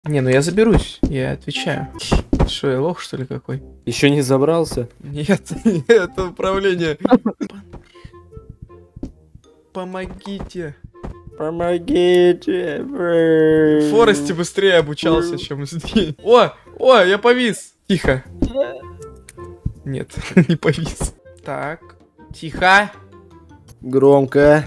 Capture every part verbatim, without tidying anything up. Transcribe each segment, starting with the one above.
Не, ну я заберусь, я отвечаю. Что, я лох, что ли, какой? Еще не забрался? Нет, это управление. Помогите. Помогите. В Форесте быстрее обучался, чем здесь. О, о, я повис. Тихо. Нет, не повис. Так, тихо. Громко.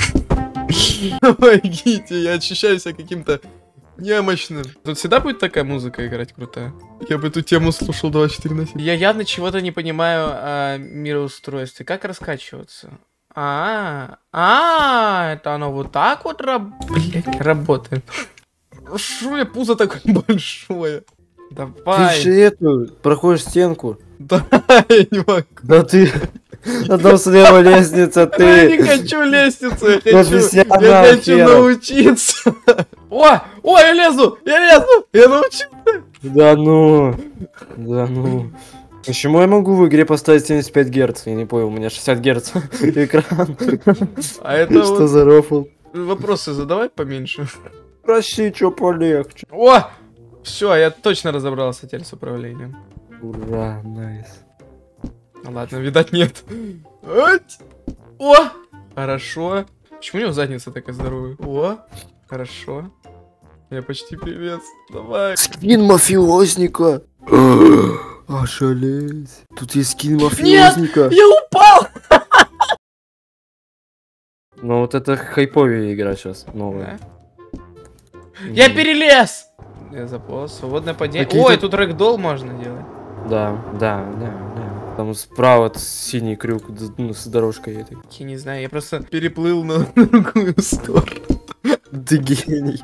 Помогите, я ощущаю себя каким-то немощным. Тут всегда будет такая музыка играть крутая. Я бы эту тему слушал двадцать четыре на семь. Я явно чего-то не понимаю о мироустройстве. Как раскачиваться? А, а, это оно вот так вот раб... Блять, работает. Шо у меня пузо такое большое? Давай. Ты же эту, проходишь стенку. Да, я не могу. Да ты... А там слева лестница, ты... Я не хочу лестницу, я хочу, я хочу научиться. О, о, я лезу, я лезу, я научился. Да ну, да ну. Почему я могу в игре поставить семьдесят пять герц? Я не понял, у меня шестьдесят герц экран. А это что вот за рофл? Вопросы задавай поменьше. Проси, что полегче. О, все, я точно разобрался теперь с управлением. Ура, найс. Ну ладно, видать нет. О, хорошо. Почему у него задница такая здоровая? О, хорошо. Я почти певец. Давай. Скин мафиозника. Ошалеть. Тут есть скин мафиозника. Нет, я упал. Ну вот это хайповая игра сейчас, новая. Да? Я перелез. Я заполз. Свободное падение. Ой, тут рэгдолл можно делать. Да, да, да, да. Там справа синий крюк, ну, с дорожкой этой. Я не знаю, я просто переплыл на другую сторону. Ты гений.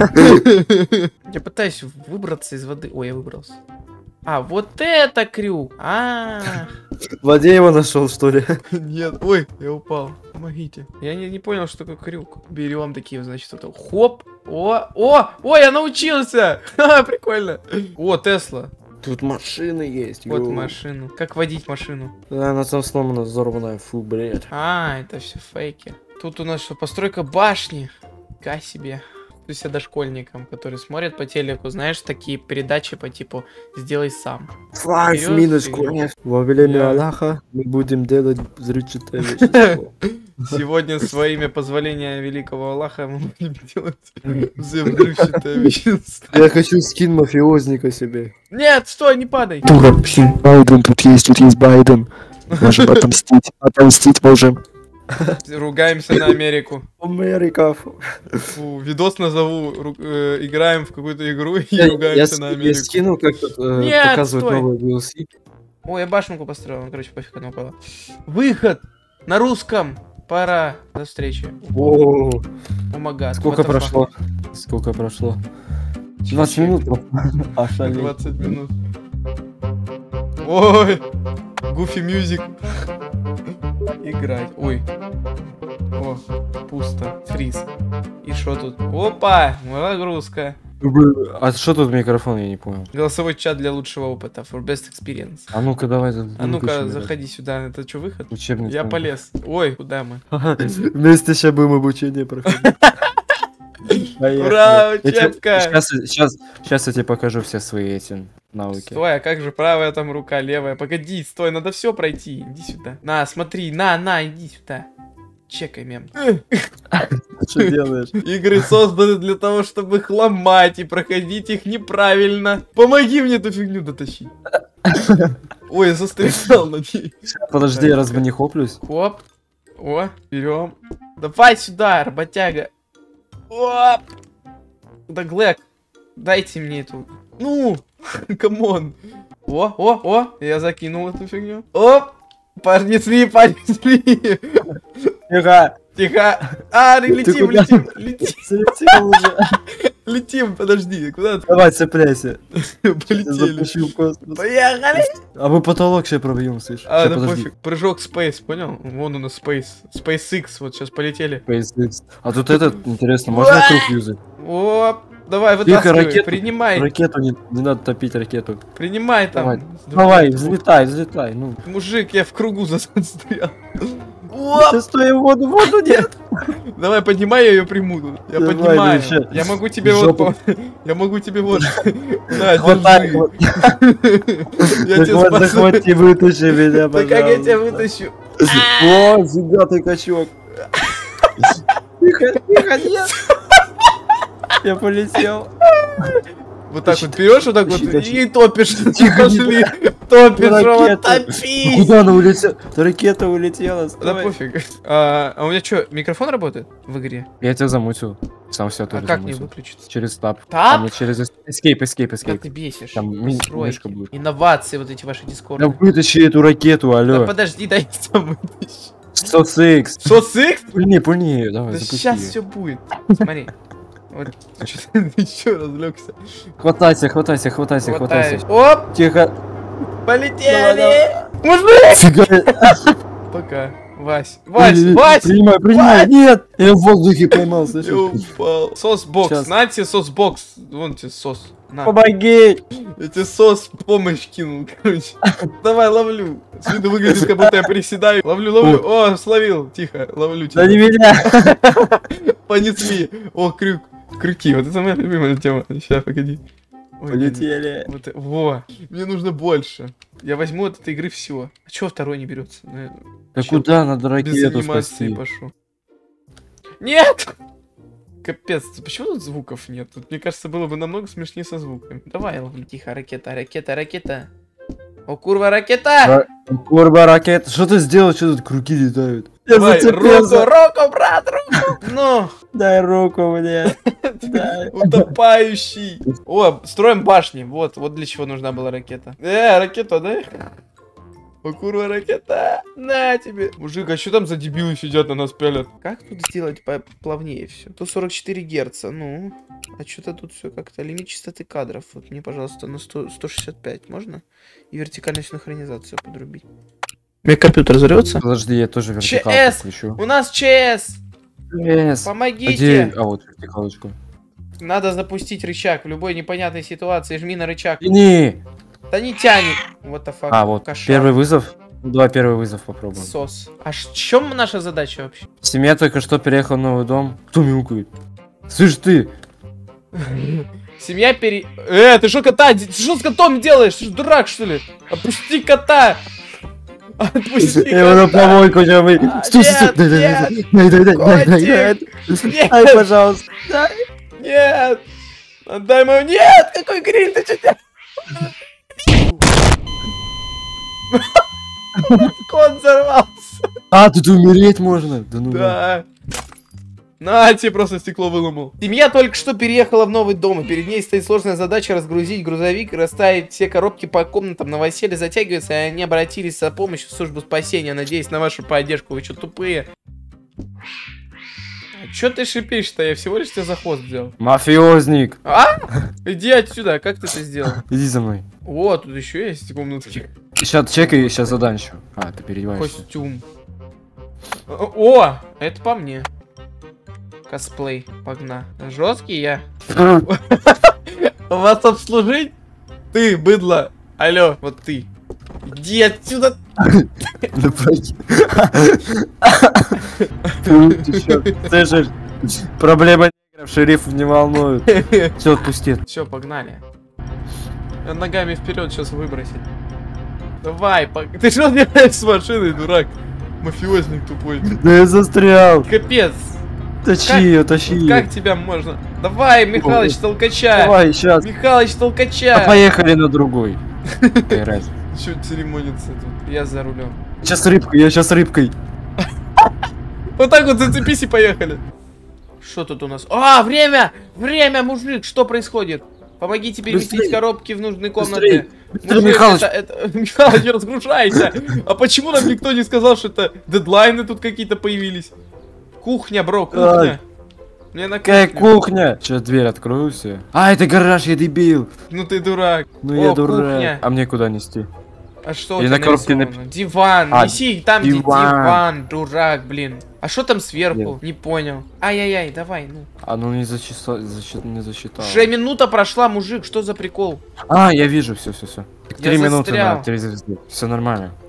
Я пытаюсь выбраться из воды. Ой, я выбрался. А, вот это крюк. А, В воде его нашел, что ли? нет. Ой, я упал. Помогите. Я не, не понял, что такое крюк. Берем такие, значит, вот хоп. О, о, о, я научился. Ха, прикольно. О, Тесла. Тут машины есть. Вот йоу. машину. Как водить машину? Да, она там сломана, взорванная. Фу, бред. А, это все фейки. Тут у нас что, постройка башни. Ка себе. То есть я дошкольникам, которые смотрят по телеку, знаешь, такие передачи по типу «Сделай сам». Five Берёшь minutes, и- конечно. Во время Я- Аллаха мы будем делать взрывчатое вещество. Сегодня с во имя позволения великого Аллаха мы будем делать взрывчатое вещество. Я хочу скин мафиозника себе. Нет, стой, не падай. Дура, блин, Байден тут есть, тут есть Байден. Можем отомстить, отомстить можем. Ругаемся на Америку. Америка. Фу, видос назову, ру- э, играем в какую-то игру и Я, я, ругаемся на я Америку. скинул, как тут э, Нет, показывают стой. новый ди эл си. Ой, я башенку построил, ну, короче, пофиг, она упала. Выход на русском. Пора. До встречи. О, О май гад, сколько what the fuck. прошло? Сколько прошло? двадцать минут. Ошалеть. двадцать минут. Ой, Гуфи Мьюзик. Играть. Ой. О, пусто. Фриз. И что тут? Опа, загрузка. А что тут микрофон, я не понял. Голосовой чат для лучшего опыта. For best experience. А ну-ка давай. А ну-ка, заходи сюда. Это что, выход? Учебный. Я центр. полез. Ой, куда мы? Вместе сейчас будем обучение проходить. Ура, учебка! Сейчас, сейчас, сейчас я тебе покажу все свои эти навыки. Стой, а как же правая там рука, левая? Погоди, стой, надо все пройти. Иди сюда. На, смотри, на, на, иди сюда. Чекай, мем. Что делаешь? Игры созданы для того, чтобы их ломать и проходить их неправильно. Помоги мне эту фигню дотащить. Ой, я застрял на ней. Подожди, я разве не хоплюсь? Хоп. О, берем. Давай сюда, работяга. Оп. Да, Глэк, дайте мне эту. Ну, камон. О, о, о, я закинул эту фигню. Оп. Понесли, понесли. Тихо. Тихо. А, летим, куда? летим, летим. Слетел уже. Летим, подожди, куда ты? Давай, цепляйся. Полетели. Запущу в космос. Поехали. А мы потолок сейчас пробьем, слышь. А, Ща, да подожди. пофиг. Прыжок Space, понял? Вон у нас Space. SpaceX, вот сейчас полетели. SpaceX. А тут этот, интересно, можно круг юзать? Оп. Давай, Тихо, вытаскивай, ракету. принимай. Ракету не, не надо топить ракету. Принимай там. Давай, давай, взлетай, взлетай. Ну, Мужик, я в кругу застрял. Оп! Ты стой, воду, воду нет. Давай, поднимай, я ее приму. Я Давай, поднимаю. ну, ща. Я могу тебе вот... Жопу. по- Я могу тебе вот... На, Хватай, держи. хват- Я тебя захват- спасу. захвати, вытащи меня, Да как я тебя пожалуйста. вытащу? О, зигатый качок. Тихо, тихо, нет. Я полетел. Вот так вот берешь, вот так вот Тихо, и топишь. Тихо, Пошли. Топишь, Рома, Ракета. топись. Куда она улетела? Ракета улетела, Да стой. пофиг. А а у меня что, микрофон работает в игре? Я тебя замутил. Сам себя А тоже как мне замутил. выключиться? Через таб. Таб? А не через эс- escape, escape, Как escape. ты бесишь? Там ми- Настройки, мышка будет. инновации вот эти ваши Да дискорды. вытащи эту ракету, Да алло. подожди, дай я тебя вытащу. сто икс. Что, сыкс? Пульни, пульни, давай, Да запусти сейчас её. все будет. Смотри. Вот, чё ты еще разлегся. Хватайся, хватайся, хватайся, Хватаюсь. хватайся. Оп, Тихо. полетели. Мужик! Фига. Пока. Вась. Вась, Ой, Вась! Принимай, принимай. Вась! Нет. Я в воздухе поймал, Я слышишь? упал. Сос-бокс. Щас. На тебе сос-бокс. Вон тебе сос. На. Помоги. Я тебе сос в помощь кинул, короче. Давай, ловлю. С виду выглядит, как будто я приседаю. Ловлю, ловлю. О, словил. Тихо, ловлю тебя. Да не меня. Понесли. О, крюк. Крюки. Вот это моя любимая тема. Сейчас, погоди. Ой, Полетели. вот, э- во. Мне нужно больше. Я возьму от этой игры все. А чего второй не берется? Ну, Да чё, куда надо без ракету анимации спасти? пошел. Нет! Капец, почему тут звуков нет? Тут, мне кажется, было бы намного смешнее со звуками. Давай, ловли. Тихо, ракета, ракета, ракета. О, курва, ракета! Ра- Курба, ракета. Что ты сделал? Что тут круги летают? Я Давай, руку, зацепился. руку, брат, руку! Ну, Дай руку мне. Дай. утопающий. О, строим башни. Вот, вот для чего нужна была ракета. Э, ракета, да? О, курва, ракета! На тебе! Мужик, а что там за дебилы сидят на нас пялят? Как тут сделать плавнее все? сто сорок четыре герца, ну. А что-то тут все как-то. Лимит частоты кадров. Вот мне, пожалуйста, на сто, сто шестьдесят пять можно? И вертикальную синхронизацию подрубить. У меня компьютер взорвется? Подожди, я тоже вертикалку ЧС! включу. У нас ЧС! ЧС. Помогите! Где? А вот вертикалочку. Надо запустить рычаг. В любой непонятной ситуации жми на рычаг. Не. Да не тянет. Вот the fuck. А, вот. Кошак. Первый вызов. Ну, давай первый вызов попробуем. Сос. А в чем наша задача вообще? Семья только что переехала в новый дом. Кто мяукает? Слышь ты! Семья пере... Э, ты что кота? Ты что с котом делаешь? Ты что, дурак, что ли? Отпусти кота! Отпусти Я его на кота! помойку сейчас вы... А, Стой, стой, нет, стой, дай, дай, нет, дай, дай, дай, дай, дай, дай, Котик! дай. Нет! Ай, пожалуйста. Дай. Нет! Отдай мою... Нет! Какой гриль ты что? Кот взорвался! А, тут умереть можно. Да ну. Да. На, тебе просто стекло выломал. Семья только что переехала в новый дом, и перед ней стоит сложная задача разгрузить грузовик и расставить все коробки по комнатам. Новоселье затягивается, и они обратились за помощью в службу спасения, надеясь на вашу поддержку. Вы что, тупые? А чё ты шипишь-то? Я всего лишь тебя за хвост взял. Мафиозник. А? Иди отсюда, как ты это сделал? Иди за мной. О, тут еще есть комнатки. Сейчас чекай, сейчас задам еще. А, ты переодеваешься. Костюм. О, это по мне. Косплей, погна. Жесткий я. Вас обслужить? Ты, быдло. Алло, вот ты. Иди отсюда. Да пойди. Ты чё, слышишь? Проблема негров, шерифов не волнует. Все, отпусти. Все, погнали. Ногами вперед сейчас выбросить. Давай, пог... ты что делаешь с машиной, дурак? Мафиозник тупой. Да я застрял. Капец. Тащи Как- ее, тащи Вот ее. как тебя можно? Давай, Михалыч, толкача. Давай, сейчас. Михалыч, толкача. А поехали на другой. Какая разница? Чё церемониться тут? Я за рулем. Сейчас рыбкой, я сейчас рыбкой. Вот так вот зацепись и поехали. Что тут у нас? А, время! Время, мужик! Что происходит? Помогите переместить Быстрей! коробки в нужные комнаты. Быстрей! Быстрей, Мужик, Михалыч! это, это... Михалыч, разгружайся! А почему нам никто не сказал, что это дедлайны тут какие-то появились? Кухня, бро, кухня. Мне на Какая кухню. кухня? Сейчас дверь открою все. А, это гараж, я дебил. Ну ты дурак. Ну О, я дурак. кухня. А мне куда нести? А что у Или тебя на коробке нарисовано? Диван, А, неси там где диван. диван, дурак, блин. А что там сверху? Нет. Не понял. Ай-яй-яй, давай, ну. А ну не зачитал, зачит, не засчитал. Уже минута прошла, мужик, что за прикол? А, я вижу, все, все, все. Я Три минуты застрял. на три звезды. Все нормально.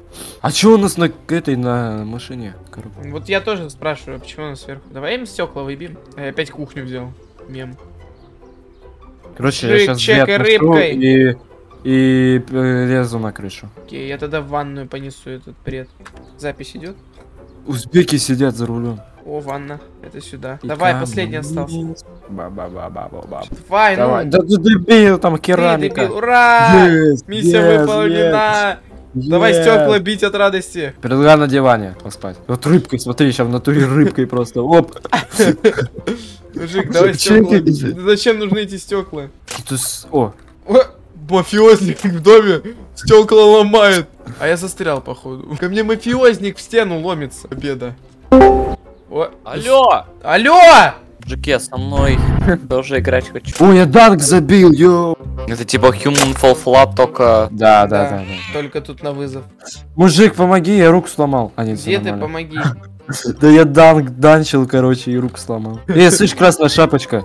А чё у нас на этой, на машине? Коробка? Вот я тоже спрашиваю, а почему она сверху? Давай им стекла выбьем. А я опять кухню взял. Мем. Короче, Шик, я сейчас чекай рыбкой. и, и э, лезу на крышу. Окей, я тогда в ванную понесу этот бред. Запись идет? Узбеки сидят за рулем. О, ванна. Это сюда. Давай, последний остался. Ба-ба-ба-ба-ба-ба. Давай, Давай. ну. Да ты дебил, там Ты керамика. дебил. Ура! Yes, Миссия yes, выполнена! yes, Давай yes. стекла бить от радости. Предлагаю на диване поспать. Вот рыбкой, смотри, сейчас в натуре рыбкой просто. Оп. Мужик, давай стекла. Зачем нужны эти стекла? Это с- О, О, мафиозник в доме стекла ломает. А я застрял, походу. Ко мне мафиозник в стену ломится. Победа. О, Алло! алло! Мужики, я со мной тоже играть хочу. О, я данк забил, йоу. Это типа Human Fall Flat, только... Да, Да, да, да, да. Только тут на вызов. Мужик, помоги, я руку сломал. А, нет, всё Где ты, нормально. помоги. Да я данк данчил, короче, и руку сломал. Эй, слышь, красная шапочка.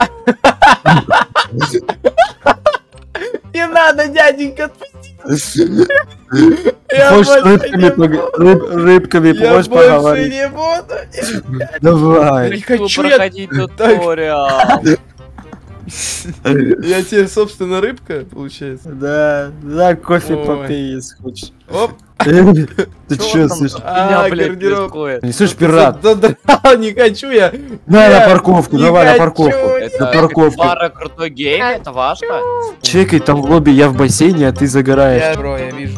Не надо, дяденька, отпусти. Я Хочешь больше рыбками, не пог- буду. рыб- рыбками Я помочь больше поговорить? не буду. Давай. Не хочу я... проходить туториал. Я тебе, собственно, рыбка, получается. Да, да, кофе Ой. попей, если хочешь. Оп. Ты чё, слышишь? А, блядь, гардероб. происходит? Не слышь, пират? Да, да, да, не хочу я. На, Я на парковку, не давай на хочу. парковку. Это парковку. пара крутой гейм, это ваша? Чекай, там в лобби я в бассейне, а ты загораешь. Я, бро, я вижу.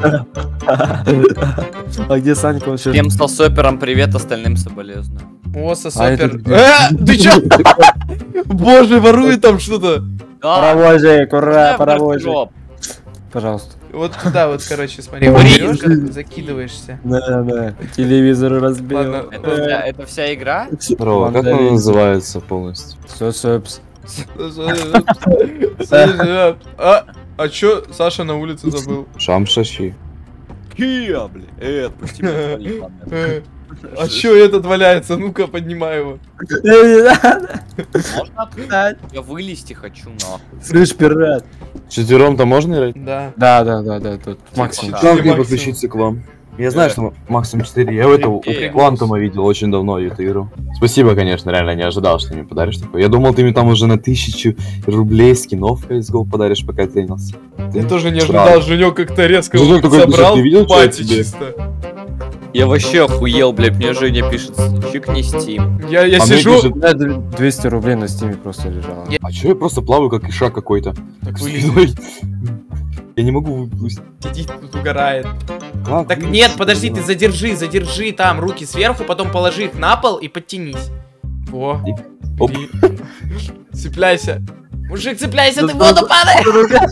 А где Санька вообще? Всем сталсоперам привет, остальным соболезную. О, А сосопер. это где? Э, ты чё? Боже, ворует там что-то. Да, Паровозик, ура, я паровозик. гардероб. Пожалуйста. Вот туда вот, короче, смотри. Блин. Берешь, закидываешься. Да, да. Телевизор разбил. Ладно. Это вся, это вся игра? Здорово, как Мандарин. он называется полностью? Все, сопс. А, а чё Саша на улице забыл? Шамшаши. Кия, бля. Э, отпусти меня, ладно. Э, А чё этот валяется? Ну-ка, поднимай его. Можно отдать? Я вылезти хочу, нахуй. Слышь, пират. Четвером-то можно играть? Да. Да, да, да, да, тут максимум. Да. Как мне Максимум. подключиться к вам? Я знаю, что максимум четыре. Я у этого Окей. у Квантума видел очень давно эту игру. Спасибо, конечно, реально не ожидал, что ты мне подаришь такое. Я думал, ты мне там уже на тысячу рублей скинов в си эс го подаришь, пока я тренился. Я Ты- тоже не Странно. ожидал, Женек как-то резко Женек такой пишет, забрал «Ты видел, что я пати тебе?» чисто. Я вообще охуел, блядь, мне Женя пишет, чикни Steam. Я, я А мне сижу... пишет, У меня двести рублей на стиме просто лежало. Я- а чё я просто плаваю, как ишак какой-то? Так Спиной. вылезет, Я не могу выплыть. сидит тут угорает. Как Так вылезти? нет, подожди, ты задержи, задержи там руки сверху, потом положи их на пол и подтянись. Во. И- Оп. И- Цепляйся. Мужик, цепляйся, ты в воду падаешь!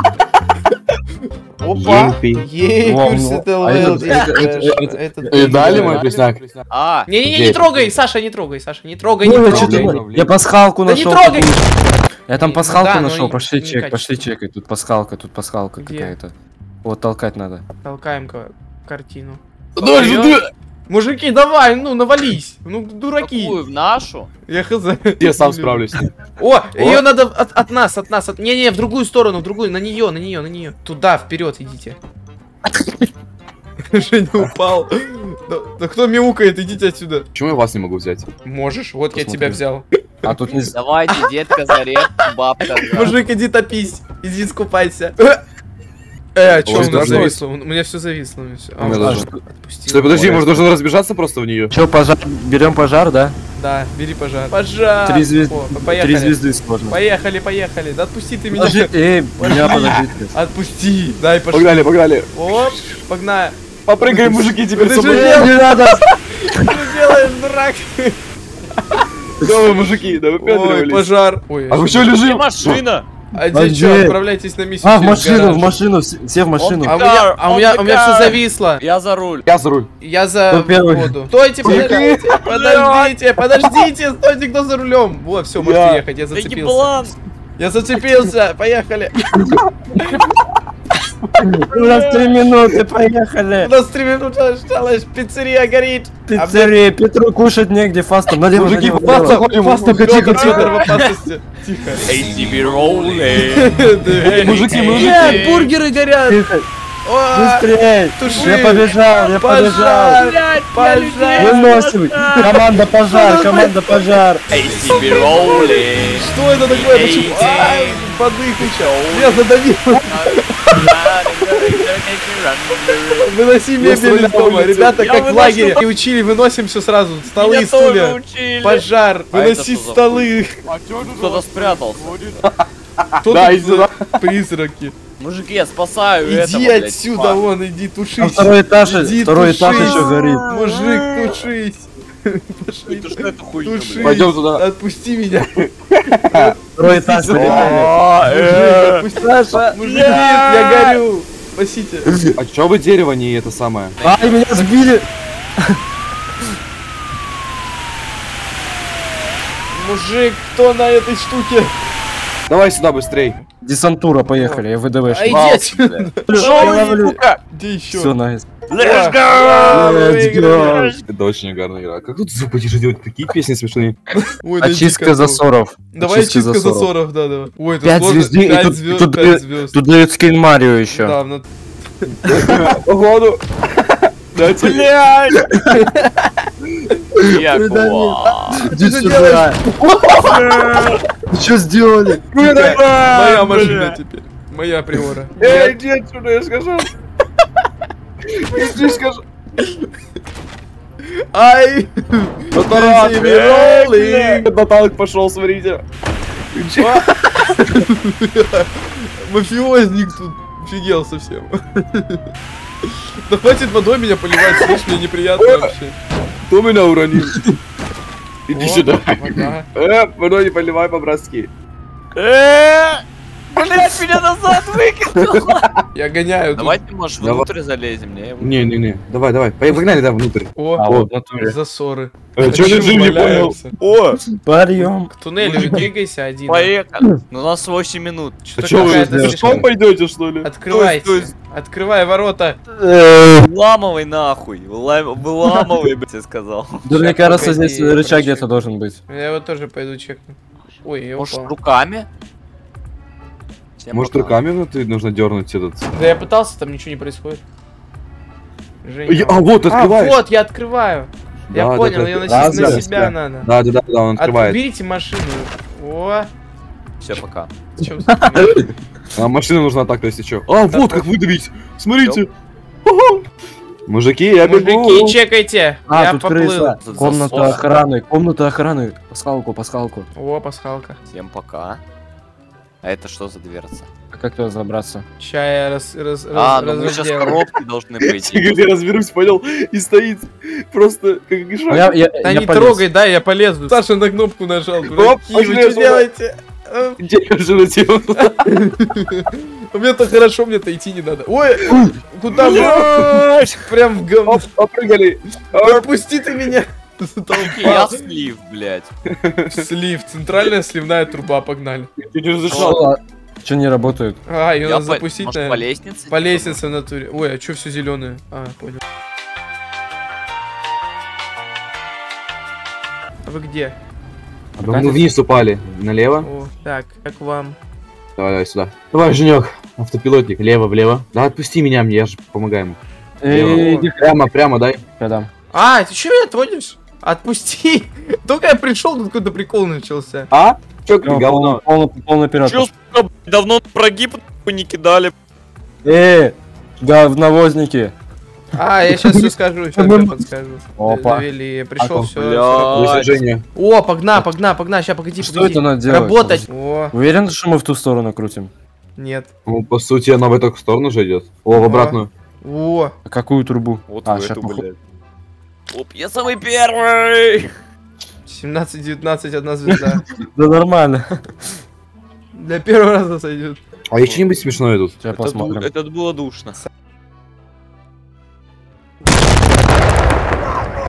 Опа! Ей, Ей, Во, Курсител ну, а Вэлл, это- здесь, это- это- конечно, это- этот Э, дали играет. мой пресняк? А, Не-не-не, Где не это? трогай, Саша, не трогай, Саша, не трогай, не Ну, я трогай. чё-то- я пасхалку Да не нашел. трогай! Я там Ну пасхалку да, но нашел, и- пошли не чек, качественно. пошли чекай, тут пасхалка, тут пасхалка Где? какая-то. Вот толкать надо. Толкаем ка- картину. Серьёзно? Мужики, давай, ну, навались. Ну, дураки. какую, в нашу? Я хз. Я сам справлюсь. с ним. О, ее надо от, от нас, от нас. От... Не-не, в другую сторону, в другую, на нее, на нее, на нее. Туда, вперед идите. Женя упал. Да, да кто мяукает, идите отсюда. Почему я вас не могу взять? Можешь? Вот я Посмотри. тебя взял. А тут не... Давайте, детка, зарез, бабка. за. Мужик, иди топись. Иди скупайся. Э, Э, а чё Ой, у нас страшно. зависло? У меня все зависло. У меня всё- У меня А, даже- отпустил. Стой, подожди, может должен разбежаться просто в нее? Чё, пожар? Берем пожар, да? Да, бери пожар. Пожар. Три звезды. О, Три поехали. звезды сложно. Поехали, поехали. Да отпусти ты меня. Подожди, эй, меня подождите. Отпусти. Дай пошли. Погнали, погнали. Оп, погнали. Попрыгаем, мужики, теперь Ты с же собой. делаешь? Не надо! Что делаешь, дурак? Давай, мужики, да Ой, выпендривались. пожар. Ой, А вы что? что Где лежим? машина? А где Подожди. что? Отправляйтесь на миссию. А, в через машину, гараж. в машину, все все в машину. А у меня, а у меня, у меня все Он зависло. Я за руль. Я за руль. Я за Кто первый? воду. Стойте, подождите, подождите, подождите, стойте, кто за рулем. Во, все, можете Я. ехать, я зацепился. Египлан. Я зацепился, поехали. У нас три минуты, поехали. У нас три минуты осталось, пиццерия горит. Пиццерия, Петру кушать негде, фастом. Налево, Мужики, налево, фаста, налево. ходим, Фаста, тихо, Петр, тихо. Петр в опасности. Тихо. эй ти ви роллинг. Мужики, мужики. Нет, бургеры горят. Тихо. О, Быстрей! туши! Я побежал, я побежал! Пожар! Пожар! Выносим! Команда пожар, команда пожар! Эй, себе роли! Что это такое? Почему? Ай, подыхача! Я задавил! Выноси мебель из дома. Ребята, Я как в выношу. лагере. И учили, выносим все сразу. Столы и стулья. Пожар! А Выноси это что за столы! Кто-то спрятался. Кто Да, тут иди за призраки? Мужики, я спасаю Иди этого, блядь, отсюда, типа. вон, иди, тушись. А второй этаж, Иди, второй этаж тушись. еще горит. Мужик, тушись. Пошли. Это что это хуйня, Тушись. блядь? Пойдем туда. Отпусти меня. Второй этаж полетели. А, Мужик, э. отпусти. Мужик, нет, я горю. Спасите. А чё вы дерево не это самое? Ай, меня сбили! Мужик, кто на этой штуке? Давай сюда быстрей. Десантура, поехали, я А ВДВ. иди Вау, отсюда. Где еще? Все, найс. Let's go! Let's go! Это очень угарная игра. Как тут западешь делать такие песни смешные? Ой, найди Очистка котов. засоров. Давай Очистка очистка засоров. засоров, да, давай. Ой, это Пять сложно. звезды, и Пять тут- звезд, тут пять дают- звезд. Тут дают скин Марио еще. Да, ну, Походу. Дайте. Блядь! Я класс. Иди сюда. Вы что сделали? моя машина теперь. Моя приора. Эй, иди отсюда, я скажу. Иди, скажу. Ай! Батарак, Иди, эй, роллинг. блядь, Баталок пошел, смотрите. Мафиозник тут офигел совсем. Да хватит водой меня поливать, слышь, мне неприятно вообще. Кто меня уронил? Иди О, сюда. вода. Э, водой не поливай по-братски. Э, Блядь, меня назад выкинул! Я гоняю тут. Давайте, может, Давай. внутрь залезем, не? Не-не-не, давай, давай, погнали, да, внутрь. О, А вот в натуре. засоры. Э, чё Почему лежим, не понял? валяемся? О, Подъем. К туннелю двигайся один. поехали. Ну, у нас восемь минут. А Что-то чё вы, какая-то вы слишком- пешком пойдете, что ли? Открывайте. Стой, стой. Открывай ворота. Выламывай нахуй. Выла- Выламывай, блядь, я сказал. Да мне Щас, кажется, погоди, здесь я рычаг прочекаю. где-то должен быть. Я его тоже пойду чекну. Ой, я Может, упал. руками? Всем Может, пока. руками внутри нужно дернуть этот? Да я пытался, там ничего не происходит. Женя. Я- А, вот, А, открываешь. вот, я открываю. Я Да, да, понял, да, ее да. носить на Да, себя да. надо. Да, да, да, да, он открывает. Отберите машину. О, Все, пока. в чем А машина нужна так, то есть что? А, Да, вот да. как выдавить. Смотрите. Ага. Мужики, я бегу. Мужики, чекайте. А, Я тут поплыл. крыса. Тут Комната засос. охраны, комната охраны. Пасхалку, пасхалку. О, пасхалка. Всем пока. А это что за дверца? А как туда забраться? Ща я раз, раз, А, раз, ну мы сейчас разделаю. коробки должны пойти. Я разберусь, понял? И стоит просто как Ну, гишак. я, я, Да я не полез. трогай, да, я полезу. Саша на кнопку нажал. Дураки, вы пошли что отсюда. делаете? А, Держи на тему. У меня-то хорошо, мне-то идти не надо. Ой, куда мы? Прям в говно. Оп, попрыгали. Отпусти ты меня. Я слив, блядь. Слив, центральная сливная труба, погнали. Ты не разрешал. Что, что не работает? А, ее Я надо по- запустить, может, по наверное. лестнице? По лестнице в натуре. Ой, а чё все зеленое? А, понял. А вы где? Да мы вниз упали. Налево. О, так, как вам? Давай, давай сюда. Давай, Женек. Автопилотник. Лево, влево. Да отпусти меня, мне я же помогаю ему. Эй, иди Прямо, прямо, дай. рядом. А, ты чё меня отводишь? Отпусти! Только я пришел, тут какой-то прикол начался. А? Чё, ты Полный, говно? полный, полный вперед. Чё, сука, блядь, давно прогиб не кидали. Эй, говновозники. А, я сейчас все скажу, сейчас я подскажу. Опа. Довели, пришел, А, все. бля. Слушай, Женя. О, погна, погна, погна, сейчас погоди, Что погоди. это надо делать? Работать. О, Уверен, что мы в ту сторону крутим? нет. Ну, по сути, она в эту сторону же идет. О, в обратную. О, А какую трубу? Вот а, в щас эту, поход- блядь. Оп, я самый первый! семнадцать девятнадцать, одна звезда. Да нормально. Для первого раза сойдет. А есть что-нибудь смешное тут? Сейчас Это, ду- посмотрим. это было душно.